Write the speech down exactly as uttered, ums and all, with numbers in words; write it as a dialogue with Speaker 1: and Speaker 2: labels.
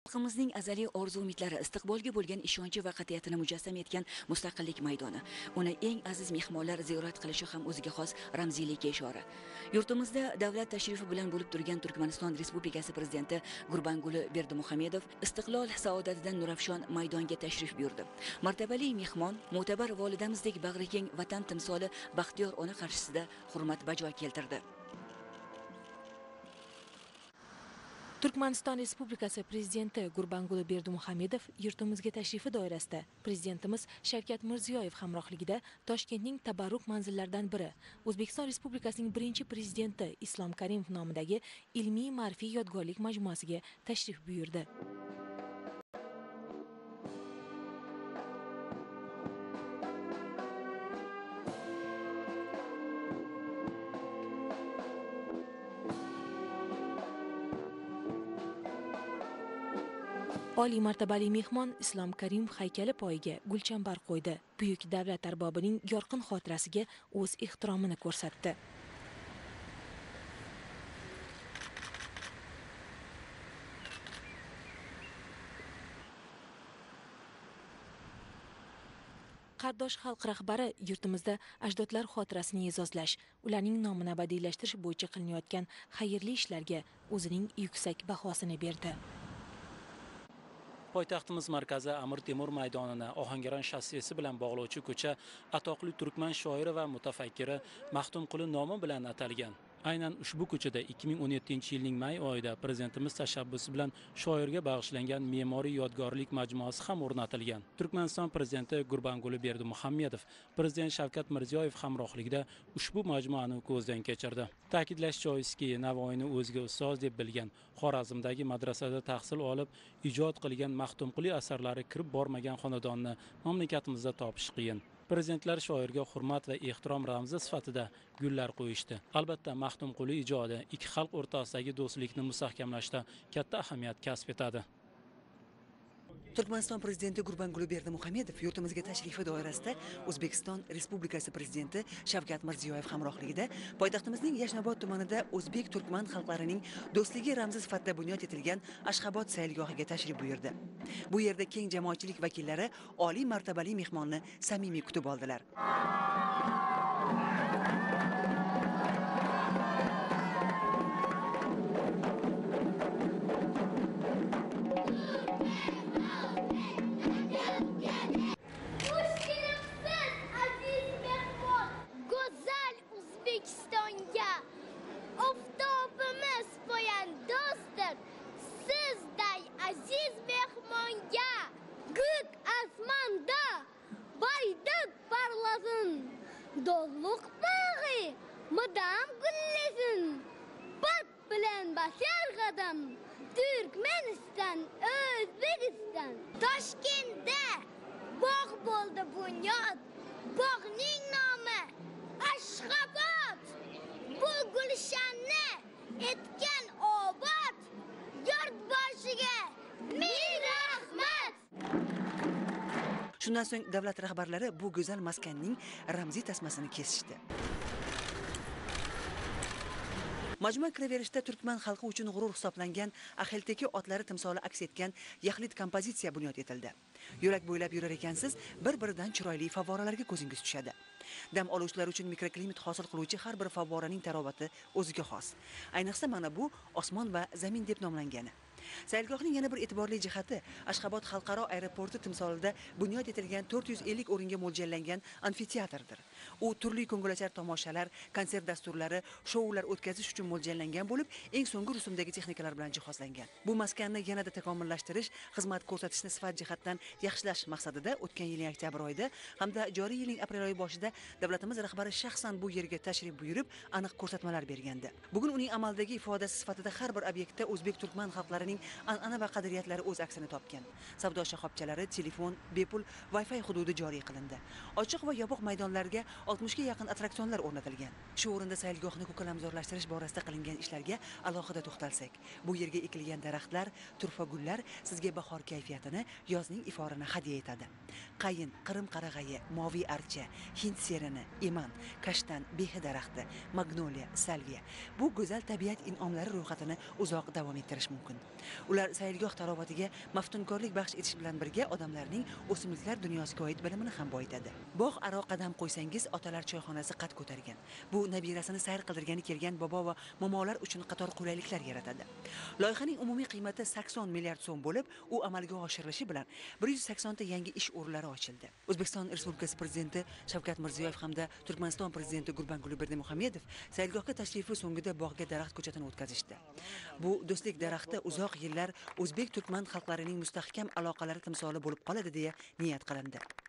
Speaker 1: xalqimizning azaliy orzu-umidlari, istiqbolga bo'lgan ishonchi va qat'iyatini mujassam etgan mustaqillik maydoni. Uni eng aziz mehmonlar ziyorat qilishi ham o'ziga xos ramziylikka ishora. Yurtimizda davlat tashrifi bilan bo'lib turgan Turkmaniston Respublikasi prezidenti Gurbanguli Berdimuhamedov istiqlol saodatidan nurafshon maydonga tashrif buyurdi. Martabali mehmon mo'tabar volidamizdek bag'rikeng vatan timsoli Baxtiyor ona qarshisida hurmat bajo keltirdi.
Speaker 2: Turkmaniston Respublikasi prezidenti Gurbanguli Berdimuhamedov yurtimizga tashrifi doirasida prezidentimiz Shavkat Mirziyoyev hamrohligida Toshkentning tabarruk manzillaridan biri O'zbekiston Respublikasining birinchi prezidenti Islom Karimov nomidagi ilmiy ma'rifiy yodgorlik majmuasiga tashrif buyurdi. Oliy martabali mehmon Islom Karimov haykali poyiga gulchambar qo'ydi. Buyuk davlat arbobining yorqin xotirasiga o'z ehtiromini ko'rsatdi. Qardosh xalq rahbari yurtimizda ajdodlar xotirasini e'zozlash, ularning nomini abadiylashtirish bo'yicha qilinayotgan xayrli ishlarga o'zining yuksak bahosini berdi.
Speaker 3: Poytaxtimiz markazi Amir Temur maydonini Ohangaron shossesi bilan bog'lovchi ko'cha atoqli turkman shoiri va mutafakkiri Maxtumquli nomi bilan atalgan. Aynan ushbu ko'chada ikki ming o'n yettinchi yilning may oyida prezidentimiz tashabbusi bilan shoirga bag'ishlangan me'moriy yodgorlik majmuasi ham o'rnatilgan. Turkmaniston prezidenti Gurbanguli Berdimuhamedov prezident Shavkat Mirziyoyev hamrohligida ushbu majmuani ko'zdan kechirdi. Ta'kidlash joizki, Navoiyni o'ziga ustoz deb bilgan, Xorazmdagi madrasada tahsil olib, ijod qilgan Maxtumquli asarlari kirib bormagan xonadonni mamlakatimizda topish qiyin. Prezidentlar shoirga hurmat va ehtirom ramzi sifatida gullar qo'yishdi. Albatta, Maxtumquli ijodi ikki xalq o'rtasidagi do'stlikni mustahkamlashda katta ahamiyat kasb etadi.
Speaker 1: Turkmaniston prezidenti Gurbanguli Berdimuhamedov yurtimizga tashrifi doirasida O'zbekiston Respublikasi prezidenti Shavkat Mirziyoyev hamrohligida poytaxtimizning Yashnobod tumanida o'zbek turkman xalqlarining do'stligi ramzi sifatida bunyod etilgan Ashxobod sayilgohiga tashrif buyurdi. Bu yerda keng jamoatchilik vakillari oliy martabali mehmonni samimiy kutib oldilar.
Speaker 4: O'zbekistonga oftobimiz poyandozdir, sizday aziz mehmonga guk asmonda baydik parlasin, dog'liq bag'i madam gullasin, bat bilan bashar qadam Turkmaniston, O'zbekiston. Toshkentda bog' bo'ldi bunyod, bog'ning nomi Ashxobod. Bu gulshanni etgan obod, yurt boshiga ming rahmat.
Speaker 1: Shundan so'ng davlat rahbarlari bu go'zal maskanning ramziy tasmasini kesishdi. Majmua kiraverishda turkman xalqi uchun g'urur hisoblangan Axelteki otlari timsoli aks etgan yaxlit kompozitsiya bunyod etildi. Yo'lak bo'ylab yurar ekansiz, bir-biridan chiroyli favvoralarga ko'zingiz tushadi. Dam oluvchilar uchun mikroklimat hosil qiluvchi har bir favvoraning tarovati o'ziga xos. Ayniqsa mana bu osmon va zamin deb nomlangani. Sayilgohning yana bir e'tiborli jihati Ashxobod xalqaro aeroporti timsolida bunyod etilgan to'rt yuz ellik o'ringa mo'ljallangan amfiteatrdir. U turli ko'ngilochar tomoshalar, konsert dasturlari, shoular o'tkazish uchun mo'ljallangan bo'lib, eng so'nggi rusumdagi texnikalar bilan jihozlangan. Bu maskanni yanada takomillashtirish, xizmat ko'rsatishni sifat jihatdan yaxshilash maqsadida o'tgan yilning oktyabr oyida hamda joriy yilning aprel oyi boshida davlatimiz rahbari shaxsan bu yerga tashrif buyurib, aniq ko'rsatmalar bergandi. Bugun uning amaldagi ifodasi sifatida har bir obyektda o'zbek turkman xalqlarining an'ana va qadriyatlari o'z aksini topgan. Savdo shoxobchalari, telefon, bepul Wi-Fi hududi joriy qilindi. Ochiq va yopiq maydonlarga oltmishga yaqin attraksionlar o'rnatilgan. Shu o'rinda sayilgohni ko'kalamzorlashtirish borasida qilingan ishlarga alohida to'xtalsak, bu yerga ekilgan daraxtlar, turfa gullar sizga bahor kayfiyatini, yozning iforini hadya etadi. Qayin, qirim qarag'ayi, moviy archa, hind serini, eman, kashtan, behi daraxti, magnoliya, salviya. Bu go'zal tabiat in'omlari ro'yxatini uzoq davom ettirish mumkin. Ular saylgoh tarovatiga maftunkorlik baxsh etish bilan birga odamlarning o'simliklar dunyosiga oid bilimini ham boyitadi. Bog' aro qadam qo'ysangiz, otalar choyxonasi qad ko'targan. Bu nabirasini sayr qildirgani kelgan bobo va momolar uchun qator qulayliklar yaratadi. Loyihaning umumiy qiymati sakson milliard so'm bo'lib, u amalga oshirilishi bilan bir yuz sakson ta yangi ish o'rinlari ochildi. O'zbekiston Respublikasi Prezidenti Shavkat Mirziyoyev hamda Turkmaniston Prezidenti Gurbanguli Berdimuhamedov saylgohga tashrifi so'ngida bog'ga daraxt ko'chatini o'tkazishdi. Bu do'stlik daraxti uzoq yillar o'zbek-turkman xalqlarining mustahkam aloqalari timsoli bo'lib qoladi deya niyat qilindi.